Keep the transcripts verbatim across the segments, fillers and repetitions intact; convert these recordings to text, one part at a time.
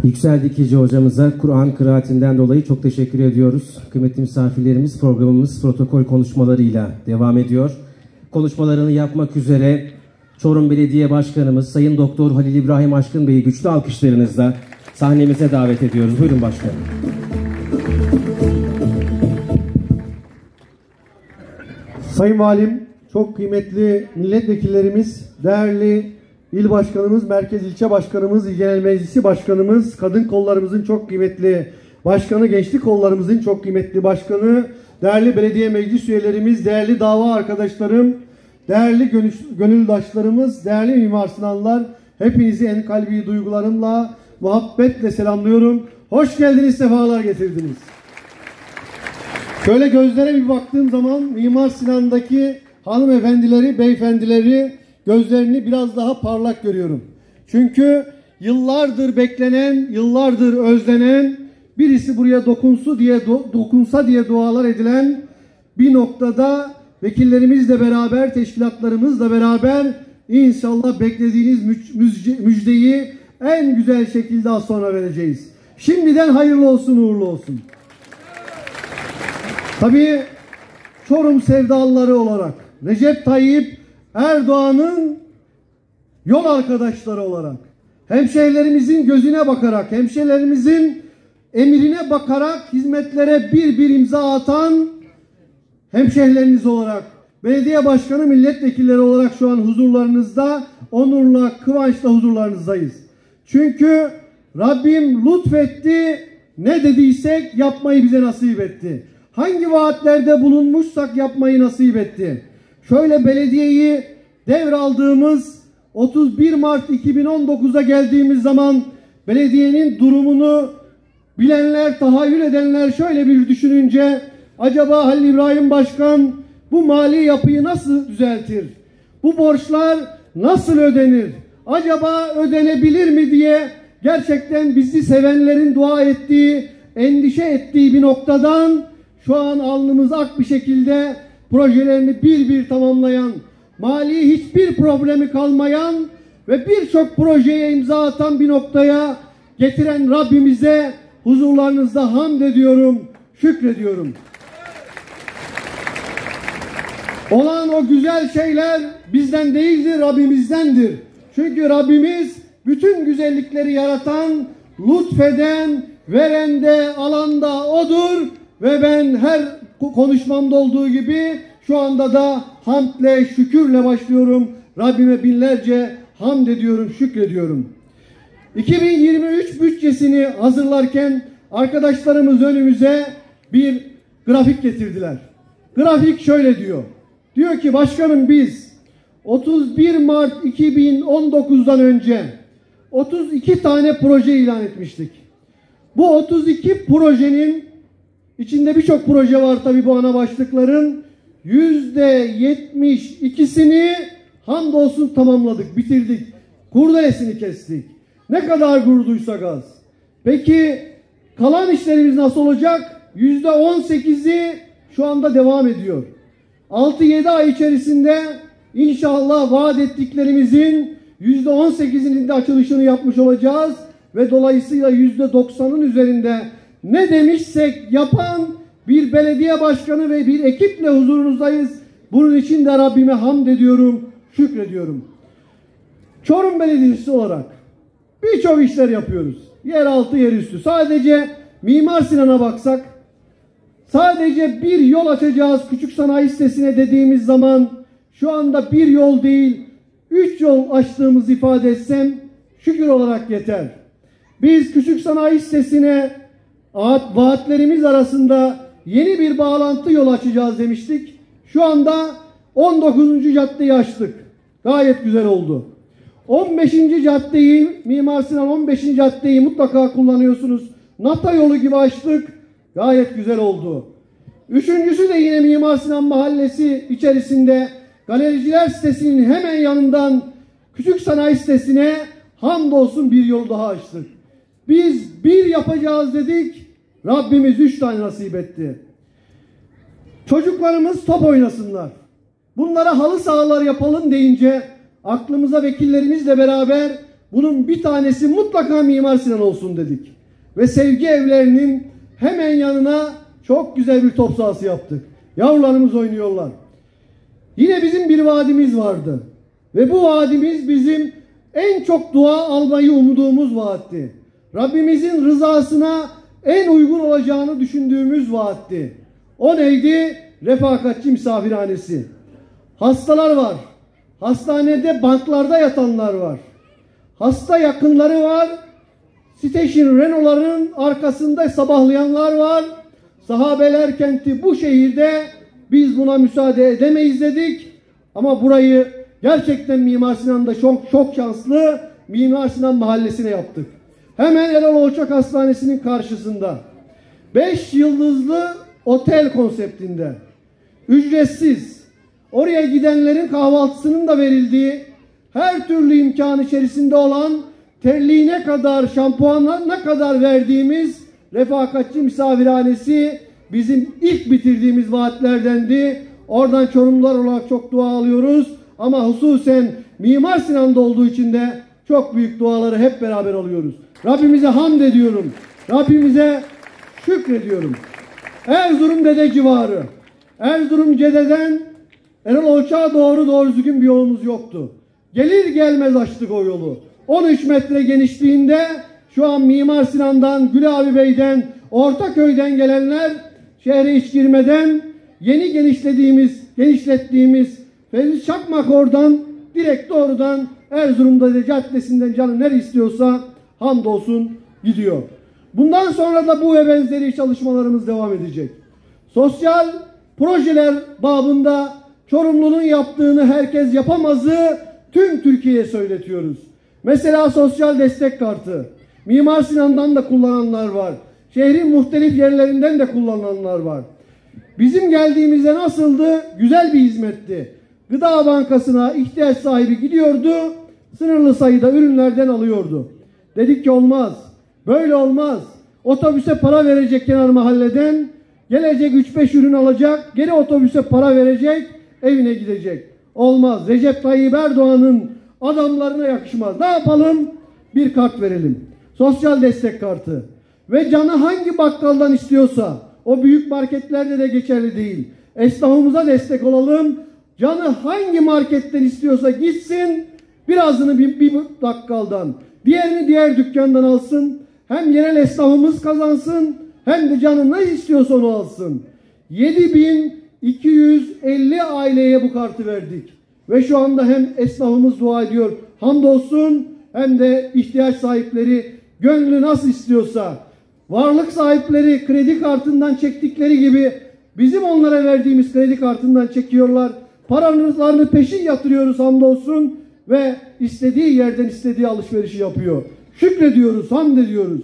Yüksel Dikici hocamıza Kur'an kıraatinden dolayı çok teşekkür ediyoruz. Kıymetli misafirlerimiz, programımız protokol konuşmalarıyla devam ediyor. Konuşmalarını yapmak üzere Çorum Belediye Başkanımız Sayın Doktor Halil İbrahim Aşkın Bey'i güçlü alkışlarınızla sahnemize davet ediyoruz. Buyurun başkanım. Sayın Valim, çok kıymetli milletvekillerimiz, değerli İl Başkanımız, Merkez İlçe Başkanımız, İl Genel Meclisi Başkanımız, kadın kollarımızın çok kıymetli başkanı, gençlik kollarımızın çok kıymetli başkanı, değerli belediye meclis üyelerimiz, değerli dava arkadaşlarım, değerli gönüldaşlarımız, değerli Mimar Sinanlar, hepinizi en kalbi duygularımla, muhabbetle selamlıyorum. Hoş geldiniz, sefalar getirdiniz. Şöyle gözlere bir baktığım zaman Mimar Sinan'daki hanımefendileri, beyefendileri, gözlerini biraz daha parlak görüyorum. Çünkü yıllardır beklenen, yıllardır özlenen, birisi buraya dokunsu diye do, dokunsa diye dualar edilen bir noktada vekillerimizle beraber, teşkilatlarımızla beraber inşallah beklediğiniz müjde, müjdeyi en güzel şekilde az sonra vereceğiz. Şimdiden hayırlı olsun, uğurlu olsun. Tabii Çorum sevdalıları olarak, Recep Tayyip Erdoğan'ın yol arkadaşları olarak, hemşehrilerimizin gözüne bakarak, hemşehrilerimizin emrine bakarak hizmetlere bir bir imza atan hemşehrileriniz olarak, belediye başkanı, milletvekilleri olarak şu an huzurlarınızda, onurla, kıvançla huzurlarınızdayız. Çünkü Rabbim lütfetti, ne dediysek yapmayı bize nasip etti. Hangi vaatlerde bulunmuşsak yapmayı nasip etti. Şöyle belediyeyi devraldığımız otuz bir Mart iki bin on dokuz'a geldiğimiz zaman belediyenin durumunu bilenler, tahayyül edenler şöyle bir düşününce acaba Halil İbrahim Başkan bu mali yapıyı nasıl düzeltir? Bu borçlar nasıl ödenir? Acaba ödenebilir mi diye gerçekten bizi sevenlerin dua ettiği, endişe ettiği bir noktadan şu an alnımız ak bir şekilde projelerini bir bir tamamlayan, mali hiçbir problemi kalmayan ve birçok projeye imza atan bir noktaya getiren Rabbimize huzurlarınızda hamd ediyorum, şükrediyorum. Olan o güzel şeyler bizden değildir, Rabbimizdendir. Çünkü Rabbimiz bütün güzellikleri yaratan, lütfeden, veren de, alan da O'dur. Ve ben her konuşmamda olduğu gibi şu anda da hamdle, şükürle başlıyorum. Rabbime binlerce hamd ediyorum, şükrediyorum. iki bin yirmi üç bütçesini hazırlarken arkadaşlarımız önümüze bir grafik getirdiler. Grafik şöyle diyor. Diyor ki başkanım biz otuz bir Mart iki bin on dokuz'dan önce otuz iki tane proje ilan etmiştik. Bu otuz iki projenin İçinde birçok proje var tabii bu ana başlıkların. yüzde yetmiş ikisini hamdolsun tamamladık, bitirdik. Kurdelesini kestik. Ne kadar gururduysak az. Peki kalan işlerimiz nasıl olacak? yüzde on sekizi şu anda devam ediyor. altı yedi ay içerisinde inşallah vaat ettiklerimizin yüzde on sekizinin de açılışını yapmış olacağız. Ve dolayısıyla yüzde doksanın üzerinde ne demişsek yapan bir belediye başkanı ve bir ekiple huzurunuzdayız. Bunun için de Rabbime hamd ediyorum, şükrediyorum. Çorum Belediyesi olarak birçok işler yapıyoruz. Yeraltı, yerüstü. Sadece Mimar Sinan'a baksak, sadece bir yol açacağız küçük sanayi sitesine dediğimiz zaman şu anda bir yol değil, üç yol açtığımızı ifade etsem şükür olarak yeter. Biz küçük sanayi sitesine vaatlerimiz arasında yeni bir bağlantı yolu açacağız demiştik. Şu anda on dokuzuncu caddeyi açtık. Gayet güzel oldu. on beşinci caddeyi, Mimar Sinan on beşinci caddeyi mutlaka kullanıyorsunuz. Nata yolu gibi açtık. Gayet güzel oldu. Üçüncüsü de yine Mimar Sinan Mahallesi içerisinde Galericiler sitesinin hemen yanından küçük sanayi sitesine hamdolsun bir yol daha açtık. Biz bir yapacağız dedik. Rabbimiz üç tane nasip etti. Çocuklarımız top oynasınlar. Bunlara halı sahalar yapalım deyince aklımıza vekillerimizle beraber bunun bir tanesi mutlaka Mimar Sinan olsun dedik. Ve sevgi evlerinin hemen yanına çok güzel bir top sahası yaptık. Yavrularımız oynuyorlar. Yine bizim bir vaadimiz vardı. Ve bu vaadimiz bizim en çok dua almayı umduğumuz vaatti. Rabbimizin rızasına en uygun olacağını düşündüğümüz vaatti. O neydi? Refakatçi misafirhanesi. Hastalar var. Hastanede banklarda yatanlar var. Hasta yakınları var. Station Renault'ların arkasında sabahlayanlar var. Sahabeler kenti bu şehirde, biz buna müsaade edemeyiz dedik. Ama burayı gerçekten Mimar Sinan'da çok çok şanslı Mimar Sinan Mahallesi'ne yaptık. Hemen Erol Olçak Hastanesi'nin karşısında. Beş yıldızlı otel konseptinde. Ücretsiz. Oraya gidenlerin kahvaltısının da verildiği, her türlü imkan içerisinde olan, terliğine kadar, şampuanına kadar verdiğimiz refakatçi misafirhanesi bizim ilk bitirdiğimiz vaatlerdendi. Oradan Çorumlular olarak çok dua alıyoruz. Ama hususen Mimar Sinan'da olduğu için de çok büyük duaları hep beraber alıyoruz. Rabbimize hamd ediyorum. Rabbimize şükrediyorum. Erzurum Dede civarı. Erzurum Cede'den Erol Olçak'a doğru doğru düzgün bir yolumuz yoktu. Gelir gelmez açtık o yolu. on üç metre genişliğinde şu an Mimar Sinan'dan, Gül Abi Bey'den, Ortaköy'den gelenler şehre hiç girmeden yeni genişlediğimiz, genişlettiğimiz Fevzi Çakmak oradan direkt doğrudan Erzurum'da da caddesinden canı nereye istiyorsa hamdolsun gidiyor. Bundan sonra da bu ve benzeri çalışmalarımız devam edecek. Sosyal projeler babında Çorumlu'nun yaptığını herkes yapamazı tüm Türkiye'ye söyletiyoruz. Mesela sosyal destek kartı. Mimar Sinan'dan da kullananlar var. Şehrin muhtelif yerlerinden de kullananlar var. Bizim geldiğimizde nasıldı? Güzel bir hizmetti. Gıda Bankası'na ihtiyaç sahibi gidiyordu, sınırlı sayıda ürünlerden alıyordu. Dedik ki olmaz, böyle olmaz. Otobüse para verecek kenar mahalleden, gelecek üç beş ürün alacak, geri otobüse para verecek, evine gidecek. Olmaz. Recep Tayyip Erdoğan'ın adamlarına yakışmaz. Ne yapalım? Bir kart verelim. Sosyal destek kartı. Ve canı hangi bakkaldan istiyorsa, o büyük marketlerde de geçerli değil. Esnafımıza destek olalım. Canı hangi marketten istiyorsa gitsin, birazını bir, bir bakkaldan, diğerini diğer dükkandan alsın. Hem yerel esnafımız kazansın, hem de canı ne istiyorsa onu alsın. yedi bin iki yüz elli aileye bu kartı verdik. Ve şu anda hem esnafımız dua ediyor, hamdolsun, hem de ihtiyaç sahipleri gönlü nasıl istiyorsa, varlık sahipleri kredi kartından çektikleri gibi bizim onlara verdiğimiz kredi kartından çekiyorlar. Paralarını peşin yatırıyoruz hamdolsun ve istediği yerden istediği alışverişi yapıyor. Şükrediyoruz, hamd ediyoruz.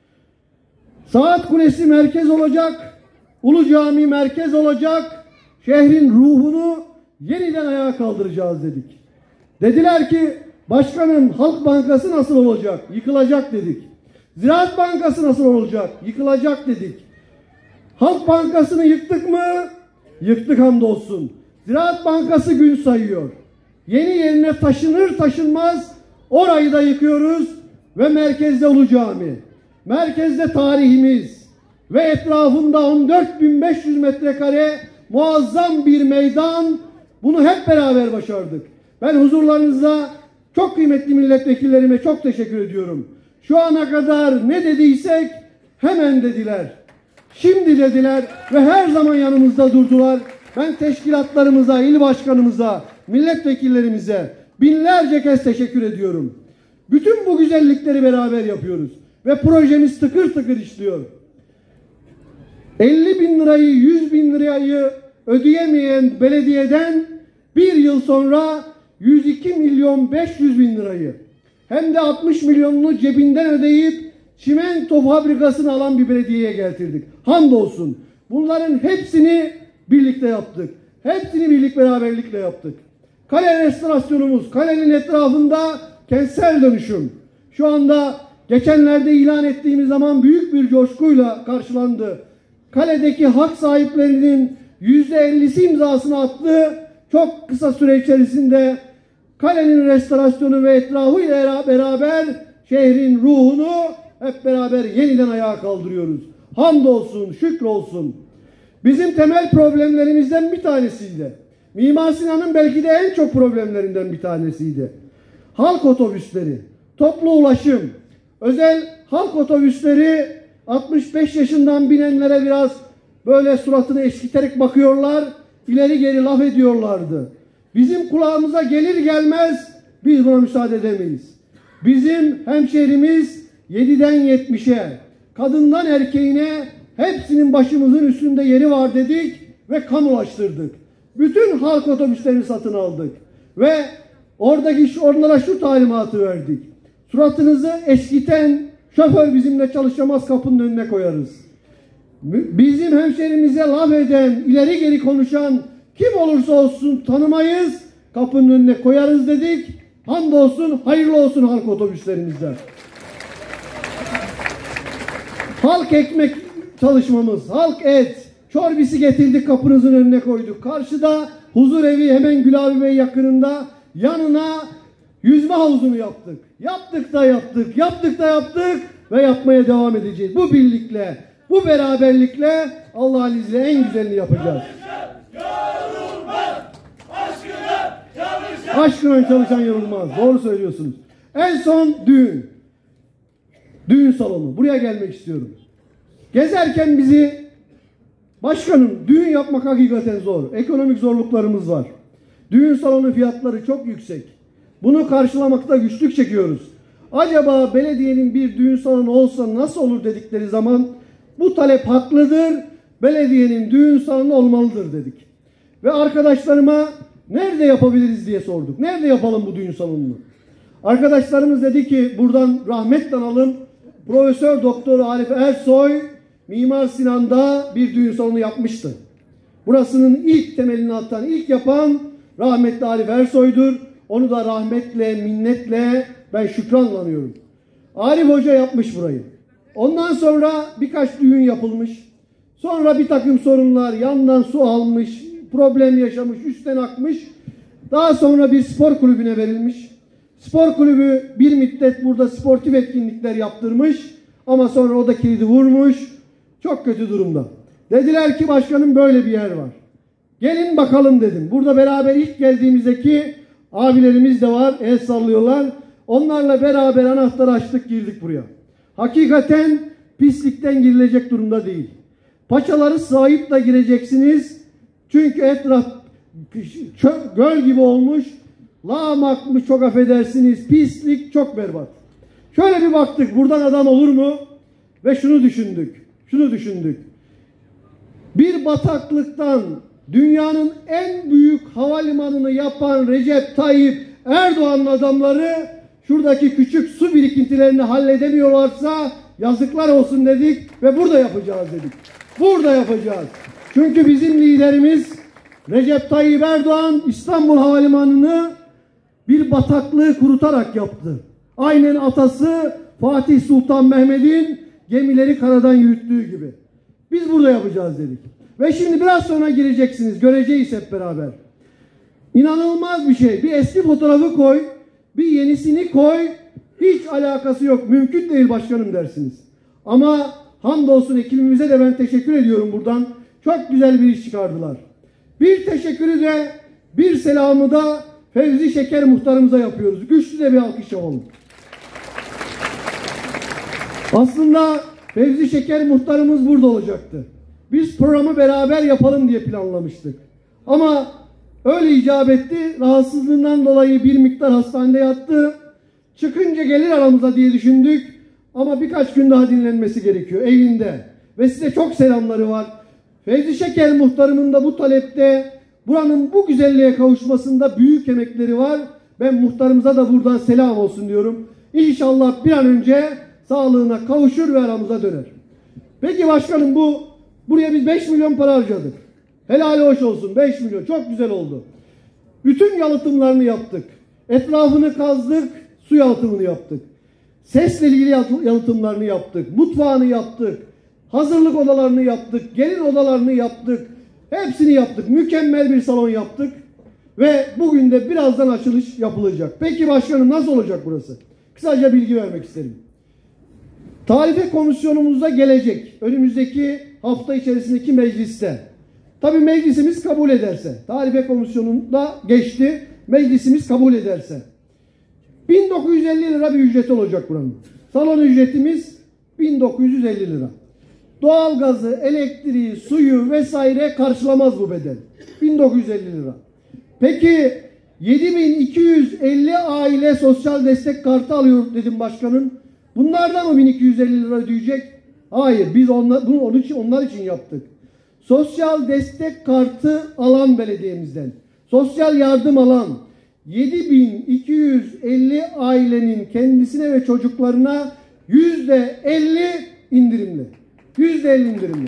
Saat Kulesi merkez olacak, Ulu Cami merkez olacak, şehrin ruhunu yeniden ayağa kaldıracağız dedik. Dediler ki başkanım Halk Bankası nasıl olacak? Yıkılacak dedik. Ziraat Bankası nasıl olacak? Yıkılacak dedik. Halk Bankası'nı yıktık mı? Yıktık hamdolsun. Ziraat Bankası gün sayıyor. Yeni yerine taşınır taşınmaz orayı da yıkıyoruz ve merkezde Ulu Cami. Merkezde tarihimiz ve etrafında on dört bin beş yüz metrekare muazzam bir meydan. Bunu hep beraber başardık. Ben huzurlarınızda çok kıymetli milletvekillerime çok teşekkür ediyorum. Şu ana kadar ne dediysek hemen dediler. Şimdi dediler ve her zaman yanımızda durdular. Ben teşkilatlarımıza, il başkanımıza, milletvekillerimize binlerce kez teşekkür ediyorum. Bütün bu güzellikleri beraber yapıyoruz. Ve projemiz tıkır tıkır işliyor. elli bin lirayı, yüz bin lirayı ödeyemeyen belediyeden bir yıl sonra yüz iki milyon beş yüz bin lirayı hem de altmış milyonunu cebinden ödeyip çimento fabrikasını alan bir belediyeye getirdik. Hamdolsun. Bunların hepsini birlikte yaptık. Hepsini birlik beraberlikle yaptık. Kale restorasyonumuz, kalenin etrafında kentsel dönüşüm. Şu anda geçenlerde ilan ettiğimiz zaman büyük bir coşkuyla karşılandı. Kaledeki hak sahiplerinin yüzde ellisi imzasını attı. Çok kısa süre içerisinde kalenin restorasyonu ve etrafıyla beraber şehrin ruhunu hep beraber yeniden ayağa kaldırıyoruz. Hamdolsun, şükrolsun. Bizim temel problemlerimizden bir tanesiydi. Mimar Sinan'ın belki de en çok problemlerinden bir tanesiydi. Halk otobüsleri, toplu ulaşım, özel halk otobüsleri altmış beş yaşından binenlere biraz böyle suratını eşkiterek bakıyorlar, ileri geri laf ediyorlardı. Bizim kulağımıza gelir gelmez biz buna müsaade edemeyiz. Bizim hemşehrimiz yediden yetmişe, kadından erkeğine hepsinin başımızın üstünde yeri var dedik ve kamulaştırdık. Bütün halk otobüslerini satın aldık ve oradaki onlara şu talimatı verdik. Suratınızı eşkiten şoför bizimle çalışamaz, kapının önüne koyarız. Bizim hemşerimize laf eden, ileri geri konuşan kim olursa olsun tanımayız, kapının önüne koyarız dedik. Hamdolsun, hayırlı olsun halk otobüslerimizden. Halk ekmek çalışmamız, halk et, çorbisi getirdik, kapınızın önüne koyduk. Karşıda huzur evi hemen Gülabi Bey yakınında, yanına yüzme havuzunu yaptık. Yaptık da yaptık, yaptık da yaptık ve yapmaya devam edeceğiz. Bu birlikle, bu beraberlikle Allah'ın izniyle en güzelini yapacağız. Aşkına çalışan yorulmaz. Doğru söylüyorsunuz. En son düğün. Düğün salonu. Buraya gelmek istiyorum. Gezerken bizi, başkanım, düğün yapmak hakikaten zor. Ekonomik zorluklarımız var. Düğün salonu fiyatları çok yüksek. Bunu karşılamakta güçlük çekiyoruz. Acaba belediyenin bir düğün salonu olsa nasıl olur dedikleri zaman bu talep haklıdır. Belediyenin düğün salonu olmalıdır dedik. Ve arkadaşlarıma nerede yapabiliriz diye sorduk. Nerede yapalım bu düğün salonunu? Arkadaşlarımız dedi ki buradan rahmetle analım. Profesör Doktor Arif Ersoy Mimar Sinan'da bir düğün salonu yapmıştı. Burasının ilk temelini atan, ilk yapan rahmetli Arif Ersoy'dur. Onu da rahmetle, minnetle ben şükranla anıyorum. Arif Hoca yapmış burayı. Ondan sonra birkaç düğün yapılmış. Sonra bir takım sorunlar, yandan su almış, problem yaşamış, üstten akmış. Daha sonra bir spor kulübüne verilmiş. Spor kulübü bir müddet burada sportif etkinlikler yaptırmış. Ama sonra o da kilidi vurmuş. Çok kötü durumda. Dediler ki başkanım böyle bir yer var. Gelin bakalım dedim. Burada beraber ilk geldiğimizdeki abilerimiz de var. El sallıyorlar. Onlarla beraber anahtarı açtık, girdik buraya. Hakikaten pislikten girilecek durumda değil. Paçaları sahip da gireceksiniz. Çünkü etraf göl gibi olmuş. Lağmakmış, çok affedersiniz. Pislik çok berbat. Şöyle bir baktık, buradan adam olur mu? Ve şunu düşündük. Şunu düşündük. Bir bataklıktan dünyanın en büyük havalimanını yapan Recep Tayyip Erdoğan'ın adamları şuradaki küçük su birikintilerini halledemiyorlarsa yazıklar olsun dedik ve burada yapacağız dedik. Burada yapacağız. Çünkü bizim liderimiz Recep Tayyip Erdoğan İstanbul Havalimanı'nı bir bataklığı kurutarak yaptı. Aynen atası Fatih Sultan Mehmet'in gemileri karadan yürüttüğü gibi. Biz burada yapacağız dedik. Ve şimdi biraz sonra gireceksiniz. Göreceğiz hep beraber. İnanılmaz bir şey. Bir eski fotoğrafı koy, bir yenisini koy. Hiç alakası yok. Mümkün değil başkanım dersiniz. Ama hamdolsun ekibimize de ben teşekkür ediyorum buradan. Çok güzel bir iş çıkardılar. Bir teşekkürü de, bir selamı da Fevzi Şeker muhtarımıza yapıyoruz. Güçlü de bir alkış alalım. Aslında Fevzi Şeker muhtarımız burada olacaktı. Biz programı beraber yapalım diye planlamıştık. Ama öyle icap etti. Rahatsızlığından dolayı bir miktar hastanede yattı. Çıkınca gelir aramıza diye düşündük. Ama birkaç gün daha dinlenmesi gerekiyor evinde. Ve size çok selamları var. Fevzi Şeker muhtarımın da bu talepte, buranın bu güzelliğe kavuşmasında büyük emekleri var. Ben muhtarımıza da buradan selam olsun diyorum. İnşallah bir an önce sağlığına kavuşur ve aramıza döner. Peki başkanım, bu buraya biz beş milyon para harcadık. Helal hoş olsun, beş milyon çok güzel oldu. Bütün yalıtımlarını yaptık. Etrafını kazdık, su yalıtımını yaptık. Sesle ilgili yalıtımlarını yaptık. Mutfağını yaptık. Hazırlık odalarını yaptık. Gelin odalarını yaptık. Hepsini yaptık. Mükemmel bir salon yaptık. Ve bugün de birazdan açılış yapılacak. Peki başkanım, nasıl olacak burası? Kısaca bilgi vermek isterim. Tarife komisyonumuzda gelecek. Önümüzdeki hafta içerisindeki mecliste. Tabii meclisimiz kabul ederse. Tarife komisyonunda geçti. Meclisimiz kabul ederse. bin dokuz yüz elli lira bir ücreti olacak buranın. Salon ücretimiz bin dokuz yüz elli lira. Doğalgazı, elektriği, suyu vesaire karşılamaz bu bedel. bin dokuz yüz elli lira. Peki yedi bin iki yüz elli aile sosyal destek kartı alıyor dedim başkanım. Bunlardan mı bin iki yüz elli lira ödeyecek? Hayır, biz onlar, bunu onun için, onlar için yaptık. Sosyal destek kartı alan belediyemizden, sosyal yardım alan yedi bin iki yüz elli ailenin kendisine ve çocuklarına yüzde elli indirimli. yüzde elli indirimli.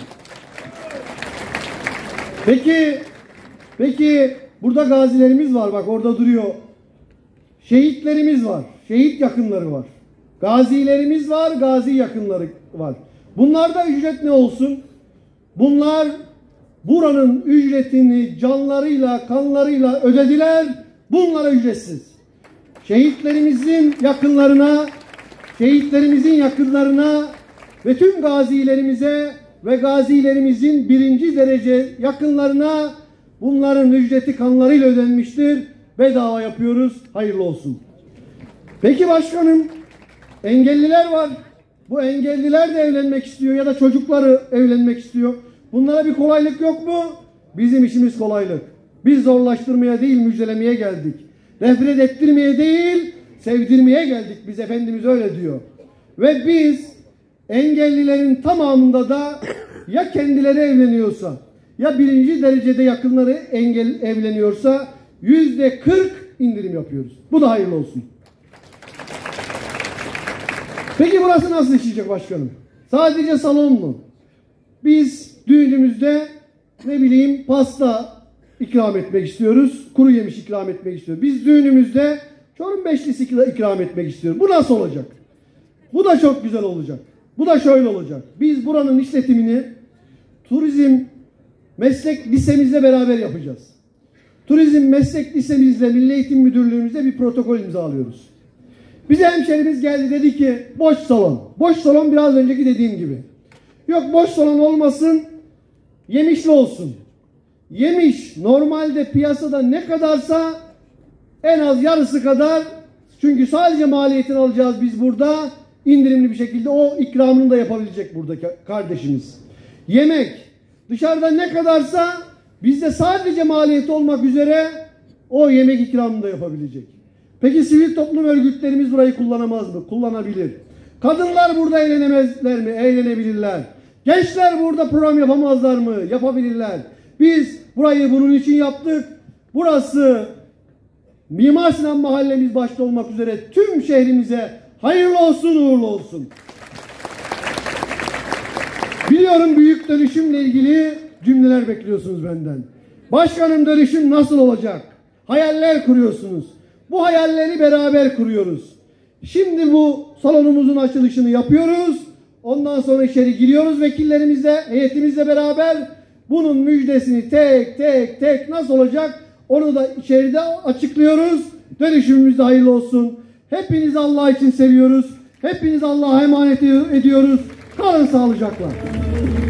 Peki, peki burada gazilerimiz var, bak orada duruyor. Şehitlerimiz var, şehit yakınları var. Gazilerimiz var, gazi yakınları var. Bunlarda ücret ne olsun? Bunlar buranın ücretini canlarıyla, kanlarıyla ödediler. Bunlara ücretsiz. Şehitlerimizin yakınlarına, şehitlerimizin yakınlarına ve tüm gazilerimize ve gazilerimizin birinci derece yakınlarına bunların ücreti kanlarıyla ödenmiştir. Bedava yapıyoruz. Hayırlı olsun. Peki başkanım, engelliler var. Bu engelliler de evlenmek istiyor ya da çocukları evlenmek istiyor. Bunlara bir kolaylık yok mu? Bizim işimiz kolaylık. Biz zorlaştırmaya değil, müjdelemeye geldik. Nefret ettirmeye değil, sevdirmeye geldik. Biz Efendimiz öyle diyor. Ve biz engellilerin tamamında da ya kendileri evleniyorsa ya birinci derecede yakınları engel evleniyorsa yüzde kırk indirim yapıyoruz. Bu da hayırlı olsun. Peki burası nasıl işleyecek başkanım? Sadece salon mu? Biz düğünümüzde ne bileyim pasta ikram etmek istiyoruz. Kuru yemiş ikram etmek istiyoruz. Biz düğünümüzde Çorum beşlisi ikram etmek istiyoruz. Bu nasıl olacak? Bu da çok güzel olacak. Bu da şöyle olacak. Biz buranın işletimini turizm meslek lisemizle beraber yapacağız. Turizm meslek lisemizle Milli Eğitim Müdürlüğümüzle bir protokol imzalıyoruz. Bize hemşerimiz geldi, dedi ki boş salon. Boş salon biraz önceki dediğim gibi. Yok boş salon olmasın, yemişli olsun. Yemiş normalde piyasada ne kadarsa en az yarısı kadar, çünkü sadece maliyetini alacağız biz burada, indirimli bir şekilde o ikramını da yapabilecek buradaki kardeşimiz. Yemek dışarıda ne kadarsa bizde sadece maliyeti olmak üzere o yemek ikramını da yapabilecek. Peki sivil toplum örgütlerimiz burayı kullanamaz mı? Kullanabilir. Kadınlar burada eğlenemezler mi? Eğlenebilirler. Gençler burada program yapamazlar mı? Yapabilirler. Biz burayı bunun için yaptık. Burası Mimar Sinan mahallemiz başta olmak üzere tüm şehrimize hayırlı olsun, uğurlu olsun. Biliyorum büyük dönüşümle ilgili cümleler bekliyorsunuz benden. Başkanım, dönüşüm nasıl olacak? Hayaller kuruyorsunuz. Bu hayalleri beraber kuruyoruz. Şimdi bu salonumuzun açılışını yapıyoruz. Ondan sonra içeri giriyoruz vekillerimizle, heyetimizle beraber. Bunun müjdesini tek tek tek nasıl olacak onu da içeride açıklıyoruz. Dönüşümümüz de hayırlı olsun. Hepinizi Allah için seviyoruz. Hepinizi Allah'a emanet ediyoruz. Kalın sağlıcakla.